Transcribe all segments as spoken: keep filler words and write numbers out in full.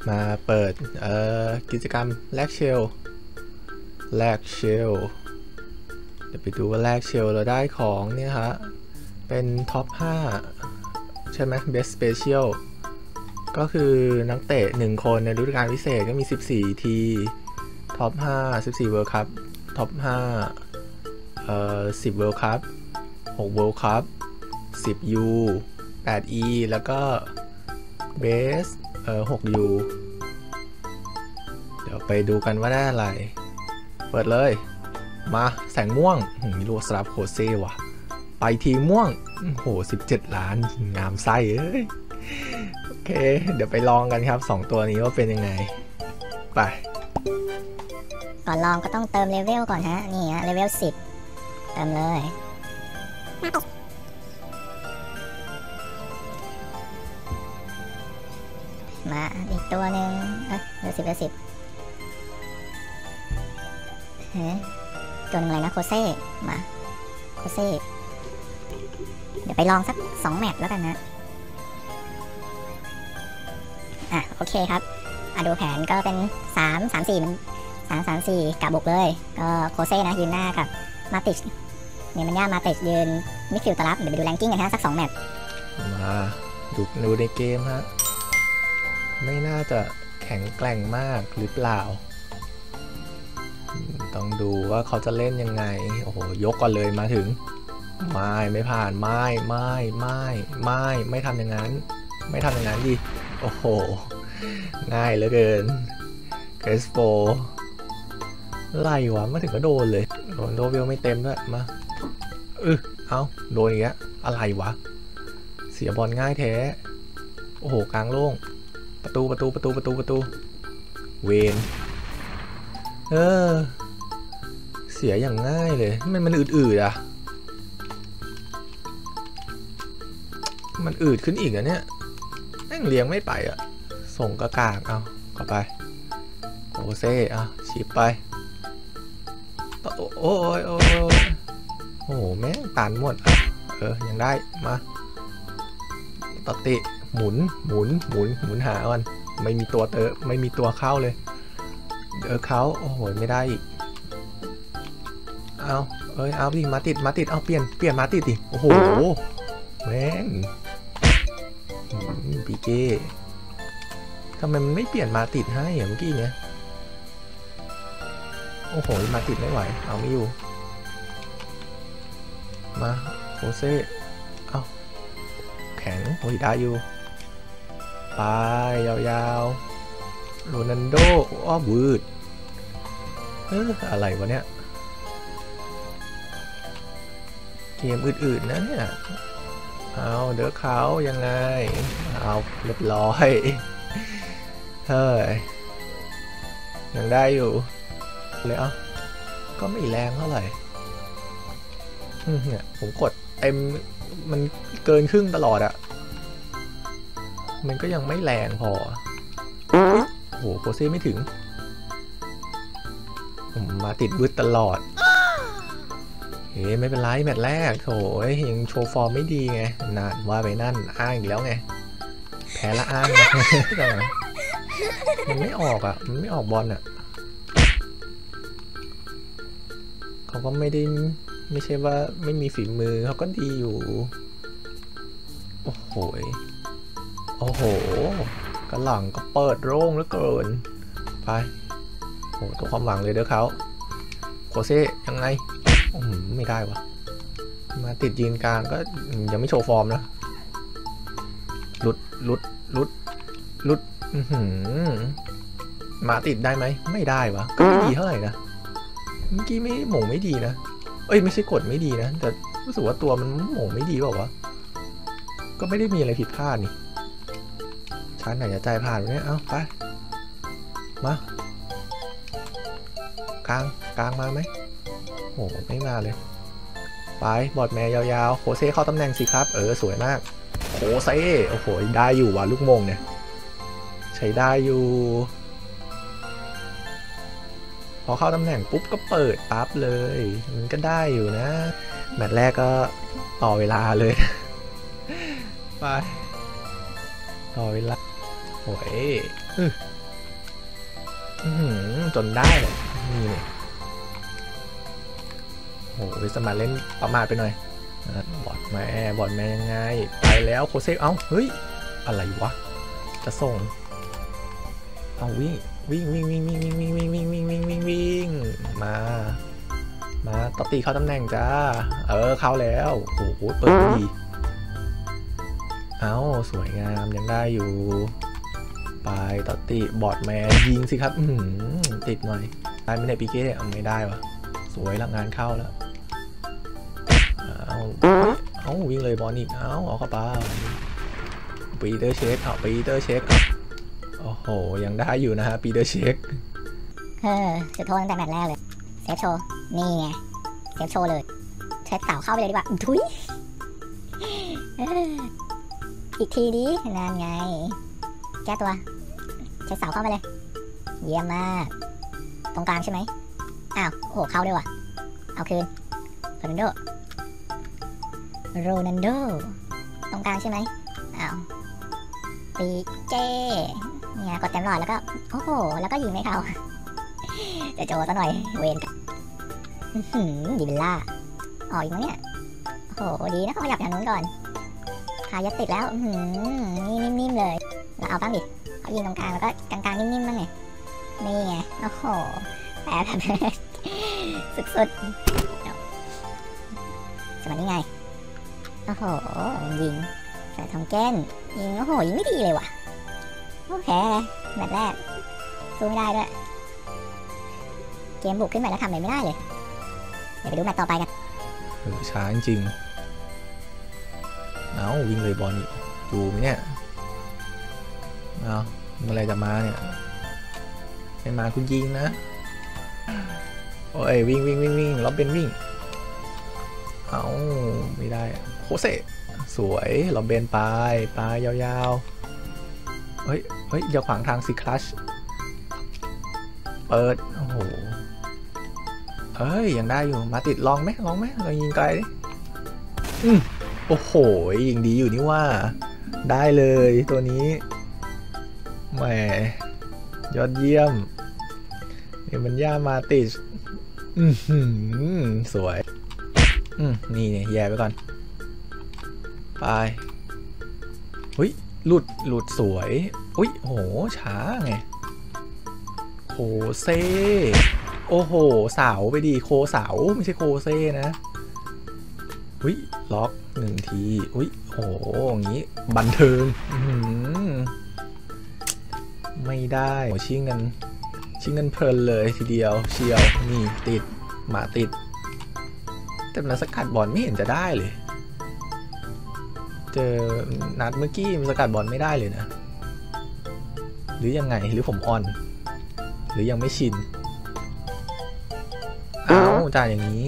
มาเปิดกิจกรรมแลกเชลแลกเชลเดี๋ยวไปดูว่าแลกเชลเราได้ของเนี่ยฮะเป็นท็อปห้าใช่ไหม Best Special ก็คือนักเตะหนึ่งคนในฤดูกาลพิเศษก็มีสิบสี่ทีท็อปห้า สิบสี่ World Cup ท็อปห้าเอ่อสิบ World Cup หก World Cup สิบ U แปด E แล้วก็ Base เอ่อหก U เดี๋ยวไปดูกันว่าได้อะไรเปิดเลยมาแสงม่วงมีโลสลับโคเซ่ว่ะไปทีม่วงโหสิบเจ็ดล้านงามไส้เอ้ยโอเคเดี๋ยวไปลองกันครับสองตัวนี้ว่าเป็นยังไงไปก่อนลองก็ต้องเติมเลเวลก่อนฮะนี่ฮะเลเวลสิบเติมเลยมาอีกตัวหนึ่งเอ้ยเลเวลสิบเลเวลสิบเฮ้ยตัวนึงอะไรนะโคเซ่มาโคเซ่เดี๋ยวไปลองสักสองแมตช์แล้วกันนะอ่ะโอเคครับอ่ะดูแผนก็เป็นสาม สาม สี่มันสาม สาม สี่กะบุกเลยก็โคเซ่นะยืนหน้ากับมาติชเนี่ยมันย่ามาติชยืนมิดฟิลด์ตัวรับเดี๋ยวไปดูแรงกิ้งกันฮะสักสองแมตช์มาดูดูในเกมฮะไม่น่าจะแข็งแกร่งมากหรือเปล่าต้องดูว่าเขาจะเล่นยังไงโอ้โหยกก่อนเลยมาถึงไม่ไม่ผ่านไม่ไม่ไม่ไม่ไม่ทำอย่างนั้นไม่ทำอย่างนั้นดิโอ้โหง่ายเหลือเกินเกรสโฟไล่วะมาถึงก็โดนเลยโดนโดนเวลไม่เต็มด้วยมาเออเอาโดนอย่างเงี้ยอะไรวะเสียบอลง่ายแท้โอ้โหกลางโล่งประตูประตูประตูประตูประตูเวนเออเสียอย่างง่ายเลยมันมันอืดๆอ่ะมันอืดขึ้นอีกอะเนี่ยแม่งเลี้ยงไม่ไปอ่ะส่งกระกากเอาเข้าไปโอเซ่อ่ะฉีบไปโอ้โอ้ยโอ้ยโอ้โหแม่งตันหมดเออยังได้มาตติหมุนหมุนหมุนหมุนหาก่อนไม่มีตัวเตอไม่มีตัวเข้าเลยเออเขาโอ้โหไม่ได้อีกเอาเอ้ยเอาดิมาติดมาติดเอาเปลี่ยนเปลี่ยนมาติดดิโอ้โหแม่งปีเก้ทำไมมันไม่เปลี่ยนมาติดให้เมื่อกี้เนี่ยโอ้โหมาติดไม่ไหวเอาไม่อยู่มาโคเซ่เอาแข็งโอ้ยได้อยู่ไปยาวๆโรนัลโดอ้อวืดเอออะไรวะเนี่ยเกมอื่นๆนะเนี่ยเอาเด้อเขายังไงเอาเรียบร้อยเฮ้ยยังได้อยู่เลยอ่ะก็ไม่แรงเท่าไหร่เนี่ยผมกดเต็มมันเกินครึ่งตลอดอะมันก็ยังไม่แรงพอโอ้โหโคเซ่ไม่ถึงผมมาติดบึ้ดตลอดเฮ้ไม่เป็นไรแมตช์แรกโถยยังโชว์ฟอร์มไม่ดีไงนานว่าไปนั่นอ้างอีกแล้วไงแพ้ละอ้างมันไม่ออกอ่ะมันไม่ออกบอลอ่ะเขาก็ไม่ได้ไม่ใช่ว่าไม่มีฝีมือเขาก็ดีอยู่โอ้โหโอ้โหกระหลังก็เปิดโล่งแล้วเกินไปโอ้ตัวความหวังเลยเด้อเขาโคเซ่ยังไงไม่ได้วะมาติดยืนกลางก็ยังไม่โชว์ฟอร์มนะหลุดหลุดหลุดหลุดมาติดได้ไหมไม่ได้วะก็ไม่ดีเท่าไหร่นะเมื่อกี้ไม่หม่งไม่ดีนะเอ้ยไม่ใช่กดไม่ดีนะแต่รู้สึกว่าตัวมันหม่งไม่ดีเปล่าวะก็ไม่ได้มีอะไรผิดพลาดนี่ชั้นไหนจะใจผ่านเนี่ยเอาไปมากลางกลางมาไหมโอ้ไม่มาเลยไปบอดแมวยาวๆโคเซ่เข้าตำแหน่งสิครับเออสวยมากโคเซ่โอ้โหได้อยู่ว่ะลูกมงเนี่ยใช้ได้อยู่พอเข้าตำแหน่งปุ๊บก็เปิดปั๊บเลยมันก็ได้อยู่นะแมตช์แรกก็ต่อเวลาเลยไปต่อเวลาโอ้ยอือจนได้เลยนี่เลยโอ้โหวิสมาเล่นประมาทไปหน่อยบอดแม่บอดแม่ยังไงไปแล้วโคเซ่เอ้าเฮ้ยอะไรวะจะส่งเอาวิ่งวิ่งวิ่งวิ่งวิ่งวิ่งวิ่งวิ่งวิ่งวิ่งวิ่งวิ่งวิ่งมามาตอตีเข้าตำแหน่งจ้าเออเข้าแล้วโอ้โหเปิดดีเอ้าสวยงามยังได้อยู่ไปตอตีบอดแม่ยิงสิครับติดหน่อยได้ไม่ได้ปีเก้เอาไม่ได้วะสวยละงานเข้าแล้วเอาเอาวิ่งเลยบอลอีกเอาเอาเข้าไปปีเตอร์เช็คเอาปีเตอร์เช็คโอ้โหยังได้อยู่นะฮะปีเตอร์เช็คเออจุดโทษตั้งแต่แมตช์แรกเลยเซฟโชว์นี่ไงเซฟโชว์เลยเช็ดเสาเข้าไปเลยดีกว่าทุยอีกทีดินั่นไงแก้ตัวเช็ดเสาเข้ามาเลยเยี่ยมมากตรงกลางใช่ไหมอ้าวโอ้โหเข้าด้วยว่ะเอาคืนโรนัลโดโรนัลโดตรงกลางใช่ไหมอ้าวปีเจเนี่ยกดเต็มหลอดแล้วก็โอ้โหแล้วก็ยิงไม่เข้าจะโจซะหน่อยเวนดิบิลล่าออกอีกมั้งเนี่ยโอ้โหดีนะเขาขยับทางนู้นก่อนพายัดติดแล้วนี่นิ่มๆเลยเราเอาบ้างดิเขายิงตรงกลางแล้วก็กลางๆนิ่มๆบ้างไงนี่ไงโอ้โหแปะแบบสุดๆสมัยนี้ไงโอ้โหยิงใส่ทองแก้นยิงโอ้โหยิงไม่ดีเลยว่ะโอเคแบบแรกสู้ไม่ได้ด้วยเกมบุกขึ้นไปแล้วทำอะไรไม่ได้เลยเดี๋ยวไปดูแมตช์ต่อไปกันช้าจริงเอาวิ่งเลยบอลอีกดูไหมเนี่ยเอาเมื่อไรจะมาเนี่ยไม่มาคุณยิงนะโอ้ยวิ่งวิ่งวิ่งวิ่งล็อบเบนวิ่งเอาไม่ได้โคเซ่สวยล็อบเบนไปไปยาวๆเฮ้ยเฮ้ยอย่าขวางทางสิคลัชเปิดโอ้โหเอ้ยยังได้อยู่มาติดลองไหมลองไหมเรายิงไกลดิอืมโอ้โหยิงดีอยู่นี่ว่าได้เลยตัวนี้แหมยอดเยี่ยมเนี่ยมันย่ามาติดอืมสวยอืมนี่เนี่ยแย่ไปก่อนไปหุ้ยหลุดหลุดสวยอุ้ยโหช้าไงโคเซ่โอ้โหเสาไปดีโคเสาไม่ใช่โคเซ่นะอุ้ยล็อกหนึ่งทีอุ้ยโหอย่างนี้บันเทิงไม่ได้ชิงกันชิงกันเพลินเลยทีเดียวเชียวนี่ติดหมาติดแต่มันสกัดบอลไม่เห็นจะได้เลยเจอนัดเมื่อกี้มันสกัดบอลไม่ได้เลยนะหรือยังไงหรือผมอ่อนหรือยังไม่ชินอ้าวจ่ายอย่างนี้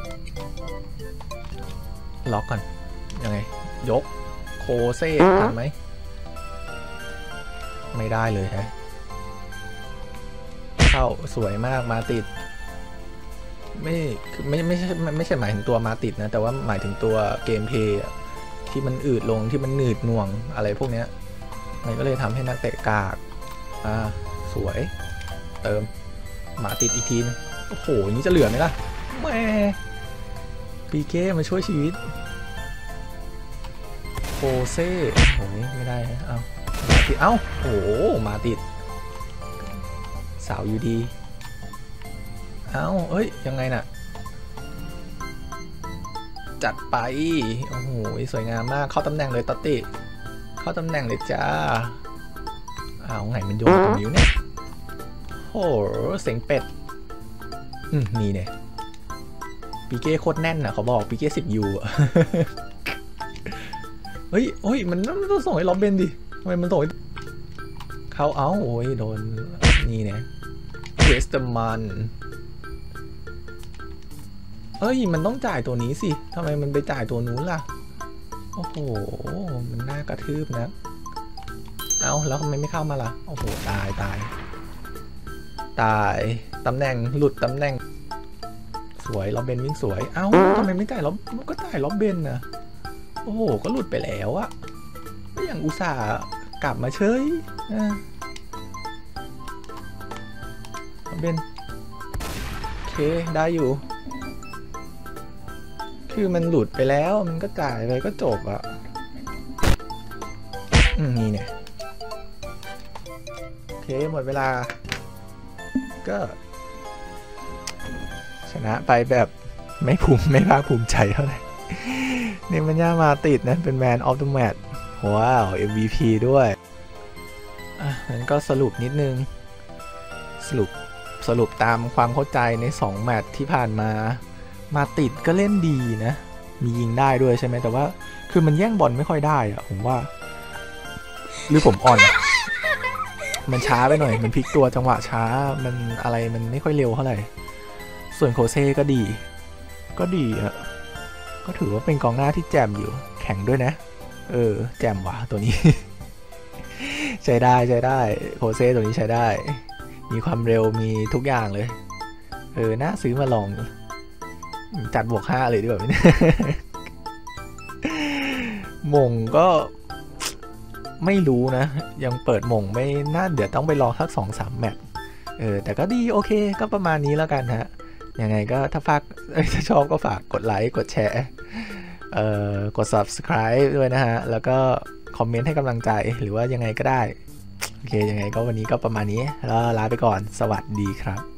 ล็อกก่อนยังไงยกโคเซ่ทันไหมไม่ได้เลยฮะเข้าสวยมากมาติดไม่ไม่ไม่ใช่ไม่ใช่หมายถึงตัวมาติดนะแต่ว่าหมายถึงตัวเกมเพย์ที่มันอืดลงที่มันหนืดหน่วงอะไรพวกนี้มันก็เลยทำให้นักเตะกากอ่าสวยเติมหมาติดอีกทีนึงโอ้โหนี้จะเหลือไหมล่ะแม่ปีเก้มาช่วยชีวิตโคเซ่โอ้ยไม่ได้ฮะเอ้ามาติดเอ้าโอ้โหมาติดสาวอยู่ดีเอ้าเอ้ยยังไงน่ะจัดไปโอ้โหสวยงามมากเข้าตำแหน่งเลยตอตติเข้าตำแหน่งเลยจ้าอ้าวไงมันโยนตรงนิ้วเนี่ยโอ้โหเสียงเป็ดอืมนี่เนี่ยปีเก้โคตรแน่นอ่ะเขาบอกปีเก้สิบยูอ่ะเฮ้ยเฮ้ยมันมันต้องส่งให้ล็อบเบนดิทำไมมันส่งให้เขาเอ้าโอ้ยโดนนี่เนี่ยเวสต์มันเอ้ยมันต้องจ่ายตัวนี้สิทำไมมันไปจ่ายตัวนู้นล่ะโอ้โหมันน่ากระทืบนะเอาแล้วทำไมไม่เข้ามาล่ะโอ้โหตายตายตายตำแหน่งหลุดตำแหน่งสวยล็อบเบนวิ่งสวยเอ้าทำไมไม่จ่ายล็อบก็จ่ายล็อบเบนนะโอ้โหก็หลุดไปแล้วอะก็ยังอุตส่าห์กลับมาเฉยเบนโอเคได้อยู่คือมันหลุดไปแล้วมันก็จ่ายไปก็จบอะอืมนี่เนี่ยโอเคหมดเวลาก็ชนะไปแบบไม่ภูมิไม่ภาคภูมิใจเท่าไหร่เนี่ยมันย่ามาติดนะเป็น Man of the Match ว้าว เอ็ม วี พี ด้วยอ่ะงั้นก็สรุปนิดนึงสรุปสรุปตามความเข้าใจในสองแมตช์ที่ผ่านมามาติดก็เล่นดีนะมียิงได้ด้วยใช่ไหมแต่ว่าคือมันแย่งบอลไม่ค่อยได้อะผมว่าหรือผมอ่อนมันช้าไปหน่อยมันพลิกตัวจังหวะช้ามันอะไรมันไม่ค่อยเร็วเท่าไหร่ส่วนโคเซ่ก็ดีก็ดีอะก็ถือว่าเป็นกองหน้าที่แจ่มอยู่แข็งด้วยนะเออแจ่มว่ะตัวนี้ ใช้ได้ใช้ได้โคเซ่ตัวนี้ใช้ได้มีความเร็วมีทุกอย่างเลยเออน่าซื้อมาลองจัดบวกห้าเลยดีกว่าพี่ หม่งก็ไม่รู้นะยังเปิดหม่งไม่น่าเดี๋ยวต้องไปลองสักสองสามแมตช์เออแต่ก็ดีโอเคก็ประมาณนี้แล้วกันฮะยังไงก็ถ้าฝากถ้าชอบก็ฝากกดไลค์กดแชร์เอ่อกด Subscribe ด้วยนะฮะแล้วก็คอมเมนต์ให้กำลังใจหรือว่ายังไงก็ได้โอเคยังไงก็วันนี้ก็ประมาณนี้แล้วลาไปก่อนสวัสดีครับ